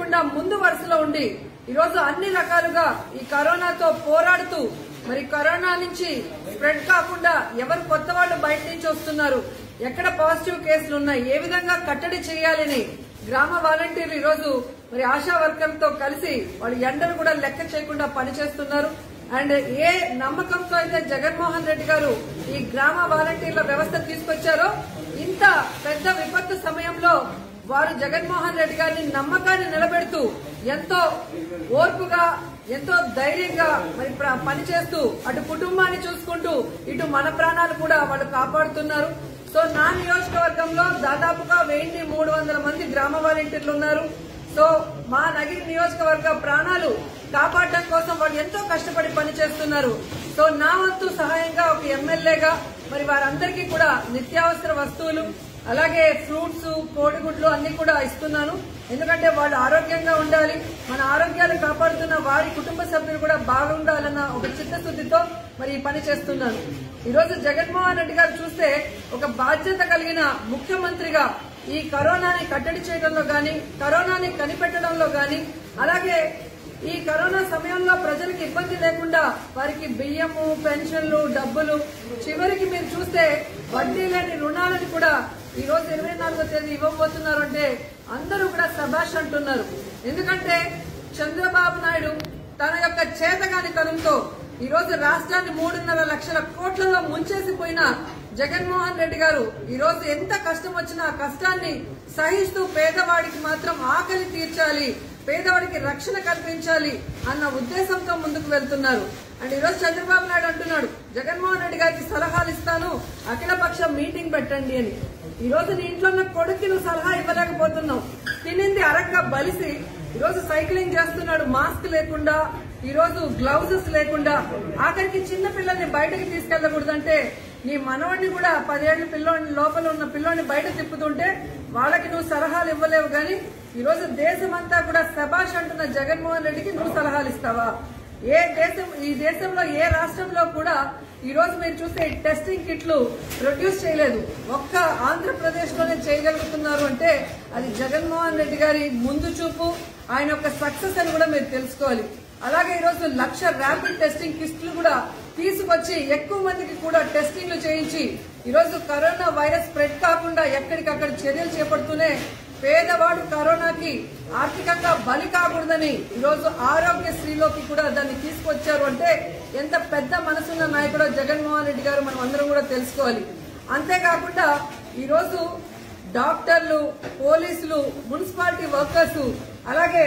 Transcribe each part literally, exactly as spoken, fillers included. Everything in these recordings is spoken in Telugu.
చేయకుండా ముందు వరుసలో ఉండి ఈరోజు అన్ని రకాలుగా ఈ కరోనాతో పోరాడుతూ మరి కరోనా నుంచి స్ప్రెడ్ కాకుండా ఎవరు కొత్త వాళ్ళు బయట నుంచి వస్తున్నారు, ఎక్కడ పాజిటివ్ కేసులు ఉన్నాయి, ఏ విధంగా కట్టడి చేయాలని గ్రామ వాలంటీర్లు ఈరోజు మరి ఆశా వర్కర్లతో కలిసి వాళ్ళు ఎండలు కూడా లెక్క చేయకుండా పనిచేస్తున్నారు. అండ్ ఏ నమ్మకంతో అయితే జగన్మోహన్ రెడ్డి గారు ఈ గ్రామ వాలంటీర్ల వ్యవస్థ తీసుకొచ్చారో ఇంత పెద్ద విపత్తు సమయంలో వారు జగన్మోహన్ రెడ్డి గారిని నమ్మకాన్ని నిలబెడుతూ ఎంతో ఓర్పుగా ఎంతో ధైర్యంగా మరి పనిచేస్తూ అటు కుటుంబాన్ని చూసుకుంటూ ఇటు మన ప్రాణాలు కూడా వాళ్ళు కాపాడుతున్నారు. సో నా నియోజకవర్గంలో దాదాపుగా వెయ్యి మూడు వందల మంది గ్రామ వాలంటీర్లు ఉన్నారు. సో మా నగిరి నియోజకవర్గ ప్రాణాలు కాపాడడం కోసం వాళ్ళు ఎంతో కష్టపడి పనిచేస్తున్నారు. సో నా వంతు సహాయంగా ఒక ఎమ్మెల్యేగా మరి వారందరికీ కూడా నిత్యావసర వస్తువులు అలాగే ఫ్రూట్స్ కోడిగుడ్లు అన్ని కూడా ఇస్తున్నాను. ఎందుకంటే వాళ్ళు ఆరోగ్యంగా ఉండాలి, మన ఆరోగ్యాలు కాపాడుతున్న వారి కుటుంబ సభ్యులు కూడా బాగుండాలన్న ఒక చిత్తశుద్దితో మరి ఈ పని చేస్తున్నాను. ఈ రోజు జగన్మోహన్ రెడ్డి గారు చూస్తే ఒక బాధ్యత కలిగిన ముఖ్యమంత్రిగా ఈ కరోనాని కట్టడి చేయడంలో గాని కరోనాని కనిపెట్టడంలో గాని అలాగే ఈ కరోనా సమయంలో ప్రజలకు ఇబ్బంది లేకుండా వారికి బియ్యము పెన్షన్లు డబ్బులు చివరికి మీరు చూస్తే వడ్డీ లేని రుణాలను కూడా ఈ రోజు ఇరవై నాలుగో తేదీ ఇవ్వబోతున్నారు అంటే అందరూ కూడా శభాష్ అంటున్నారు. ఎందుకంటే చంద్రబాబు నాయుడు తన యొక్క చేతగానితనంతో ఈ రోజు రాష్ట్రాన్ని మూడున్నర లక్షల కోట్లలో ముంచేసిపోయిన జగన్మోహన్ రెడ్డి గారు ఈ రోజు ఎంత కష్టం వచ్చినా ఆ కష్టాన్ని సహిస్తూ పేదవాడికి మాత్రం ఆకలి తీర్చాలి, పేదవాడికి రక్షణ కల్పించాలి అన్న ఉద్దేశంతో ముందుకు వెళ్తున్నారు. అండ్ ఈరోజు చంద్రబాబు నాయుడు అంటున్నాడు జగన్మోహన్ రెడ్డి గారికి సలహాలు ఇస్తాను, అఖిలపక్ష మీటింగ్ పెట్టండి అని. ఈ రోజు నీ ఇంట్లో ఉన్న కొడుక్కి నువ్వు సలహా ఇవ్వలేకపోతున్నావు. తినింది అరక్క బలిసి ఈరోజు సైక్లింగ్ చేస్తున్నాడు మాస్క్ లేకుండా, ఈ రోజు గ్లౌజెస్ లేకుండా. ఆఖరికి చిన్న పిల్లల్ని బయటకు తీసుకెళ్లకూడదంటే నీ మనవాడిని కూడా పదేళ్ల పిల్లోని లోపల ఉన్న పిల్లోని బయట తిప్పుతుంటే వాళ్ళకి నువ్వు సలహాలు ఇవ్వలేవు. గాని ఈ రోజు దేశమంతా కూడా శభాష్ అంటున్న జగన్మోహన్ రెడ్డికి నువ్వు సలహాలు ఇస్తావా? ఏ దేశం ఈ దేశంలో ఏ రాష్ట్రంలో కూడా ఈ రోజు మీరు చూస్తే టెస్టింగ్ కిట్లు ప్రొడ్యూస్ చేయలేదు. ఒక్క ఆంధ్రప్రదేశ్ లోనే చేయగలుగుతున్నారు అంటే అది జగన్మోహన్ రెడ్డి గారి ముందు చూపు, ఆయన యొక్క సక్సెస్ అని కూడా మీరు తెలుసుకోవాలి. అలాగే ఈ రోజు లక్ష ర్యాపిడ్ టెస్టింగ్ కిట్లు కూడా తీసుకొచ్చి ఎక్కువ మందికి కూడా టెస్టింగ్లు చేయించి ఈ రోజు కరోనా వైరస్ స్ప్రెడ్ కాకుండా ఎక్కడికక్కడ చర్యలు చేపడుతూనే పేదవాడు కరోనాకి ఆర్థికంగా బలి కాకూడదని ఈరోజు ఆరోగ్యశ్రీలోకి కూడా దాన్ని తీసుకొచ్చారు అంటే ఎంత పెద్ద మనసున్న నాయకుడో జగన్మోహన్ రెడ్డి గారు మనం అందరం కూడా తెలుసుకోవాలి. అంతేకాకుండా ఈరోజు డాక్టర్లు, పోలీసులు, మున్సిపాలిటీ వర్కర్స్ అలాగే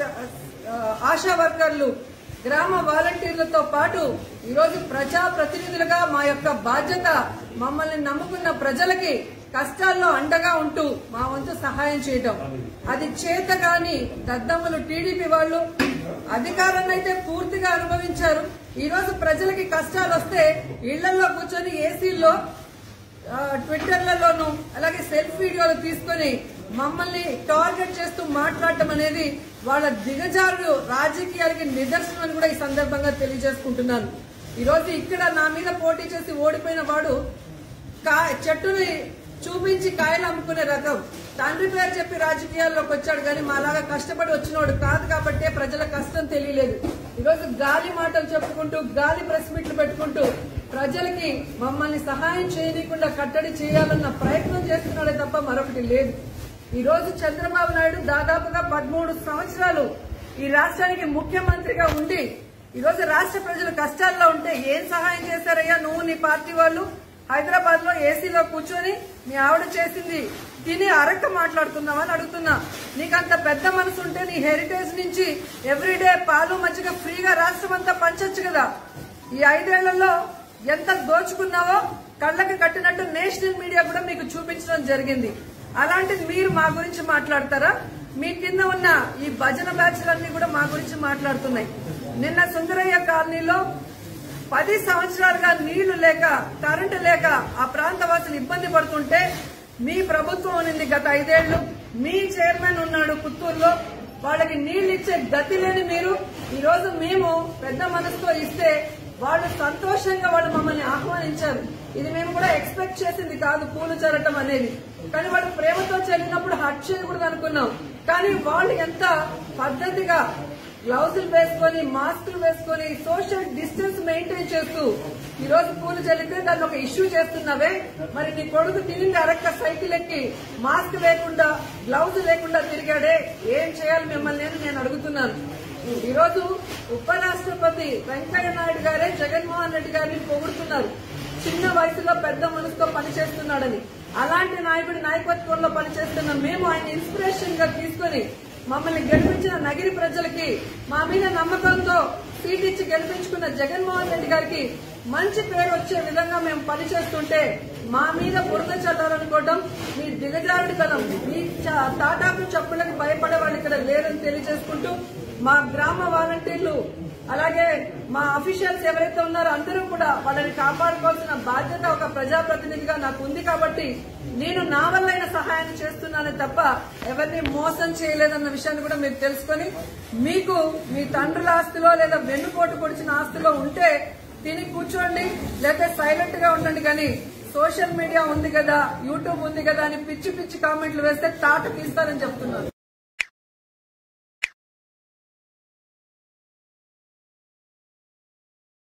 ఆశా వర్కర్లు, గ్రామ వాలంటీర్లతో పాటు ఈరోజు ప్రజా ప్రతినిధులుగా మా యొక్క బాధ్యత మమ్మల్ని నమ్ముకున్న ప్రజలకి కష్టాల్లో అండగా ఉంటూ మా వంతు సహాయం చేయడం. అది చేత గాని దద్దమ్మలు టీడీపీ వాళ్ళు అధికారాన్ని అయితే పూర్తిగా అనుభవించారు. ఈ రోజు ప్రజలకి కష్టాలు వస్తే ఇళ్లలో కూర్చొని ఏసీల్లో ట్విట్టర్లలోనూ అలాగే సెల్ఫీ వీడియోలు తీసుకుని మమ్మల్ని టార్గెట్ చేస్తూ మాట్లాడటం అనేది వాళ్ళ దిగజారు రాజకీయాలకి నిదర్శనం అని కూడా ఈ సందర్భంగా తెలియజేసుకుంటున్నాను. ఈ రోజు ఇక్కడ నా మీద పోటీ చేసి ఓడిపోయిన వాడు చెట్టుని చూపించి కాయలు అమ్ముకునే రకం. తండ్రి పేరు చెప్పి రాజకీయాల్లోకి వచ్చాడు కానీ మాలాగా కష్టపడి వచ్చినవాడు కాదు కాబట్టే ప్రజల కష్టం తెలియలేదు. ఈరోజు గాలి మాటలు చెప్పుకుంటూ గాలి ప్రెస్ మీట్లు పెట్టుకుంటూ ప్రజలకి మమ్మల్ని సహాయం చేయనీయకుండా కట్టడి చేయాలన్న ప్రయత్నం చేస్తున్నాడే తప్ప మరొకటి లేదు. ఈ రోజు చంద్రబాబు నాయుడు దాదాపుగా పదమూడు సంవత్సరాలు ఈ రాష్ట్రానికి ముఖ్యమంత్రిగా ఉండి ఈ రోజు రాష్ట్ర ప్రజలు కష్టాల్లో ఉంటే ఏం సహాయం చేశారయ్యా నువ్వు నీ పార్టీ వాళ్ళు? హైదరాబాద్ లో ఏసీలో కూర్చొని మీ ఆవిడ చేసింది తిని అరక్క మాట్లాడుతున్నావా అని అడుగుతున్నా. నీకంత పెద్ద మనసు ఉంటే నీ హెరిటేజ్ నుంచి ఎవ్రీడే పాలు మజ్జిగ ఫ్రీగా రాష్ట్రం అంతా పంచొచ్చు కదా. ఈ ఐదేళ్లలో ఎంత దోచుకున్నావో కళ్ళకి కట్టినట్టు నేషనల్ మీడియా కూడా మీకు చూపించడం జరిగింది. అలాంటిది మీరు మా గురించి మాట్లాడతారా? మీ కింద ఉన్న ఈ భజన బ్యాచ్లన్నీ కూడా మా గురించి మాట్లాడుతున్నాయి. నిన్న సుందరయ్య కాలనీలో పది సంవత్సరాలుగా నీళ్లు లేక కరెంటు లేక ఆ ప్రాంత వాసులు ఇబ్బంది పడుతుంటే మీ ప్రభుత్వం ఉన్నింది గత ఐదేళ్లు. మీ చైర్మన్ ఉన్నాడు పుత్తూరులో, వాళ్ళకి నీళ్లు ఇచ్చే గతి లేని మీరు ఈ రోజు మేము పెద్ద మనసుతో ఇస్తే వాళ్ళు సంతోషంగా వాళ్ళు మమ్మల్ని ఆహ్వానించారు. ఇది మేము కూడా ఎక్స్పెక్ట్ చేసింది కాదు పూలు చల్లటం అనేది. కానీ వాళ్ళు ప్రేమతో చెల్లినప్పుడు హట్ చేయకూడదు అనుకున్నాం. కానీ వాళ్ళు ఎంత పద్ధతిగా గ్లౌజులు వేసుకొని మాస్కులు వేసుకొని సోషల్ డిస్టెన్స్ మెయింటైన్ చేస్తూ ఈ రోజు పూలు చెల్లితే దాన్ని ఒక ఇష్యూ చేస్తున్నావే, మరి నీ కొడుకు తిరిగి అరక్క సైకిల్ ఎక్కి మాస్క్ లేకుండా గ్లౌజ్ లేకుండా తిరిగాడే, ఏం చేయాలి మిమ్మల్ని అని నేను అడుగుతున్నాను. ఈ రోజు ఉపరాష్ట్రపతి వెంకయ్య నాయుడు గారే జగన్మోహన్ రెడ్డి గారిని పొగుడుతున్నారు, చిన్న వయసులో పెద్ద మనసుతో పనిచేస్తున్నాడని. అలాంటి నాయకుడి నాయకత్వంలో పనిచేస్తున్న మేము ఆయన ఇన్స్పిరేషన్ గా తీసుకుని మమ్మల్ని గెలిపించిన నగిరి ప్రజలకి మా మీద నమ్మకంతో సీట్ ఇచ్చి గెలిపించుకున్న జగన్మోహన్ రెడ్డి గారికి మంచి పేరు వచ్చే విధంగా మేము పనిచేస్తుంటే మా మీద బురద చల్లాలనుకోవడం మీ దిగజారుడితనం. మీ తాటాకు చప్పులకు భయపడే వాళ్ళు ఇక్కడ లేరని తెలియజేసుకుంటూ మా గ్రామ వాలంటీర్లు అలాగే మా అఫీషియల్స్ ఎవరైతే ఉన్నారో అందరూ కూడా వాళ్ళని కాపాడుకోవాల్సిన బాధ్యత ఒక ప్రజాప్రతినిధిగా నాకు ఉంది. కాబట్టి నేను నా వల్లైన సహాయాన్ని చేస్తున్నానే తప్ప ఎవరిని మోసం చేయలేదన్న విషయాన్ని కూడా మీరు తెలుసుకొని మీకు మీ తండ్రుల ఆస్తిలో లేదా వెన్నుపోటు పొడిచిన ఆస్తిలో ఉంటే తిని కూర్చోండి, లేకపోతే సైలెంట్ గా ఉండండి. కానీ సోషల్ మీడియా ఉంది కదా, యూట్యూబ్ ఉంది కదా అని పిచ్చి పిచ్చి కామెంట్లు వేస్తే తాట తీస్తారని చెప్తున్నారు.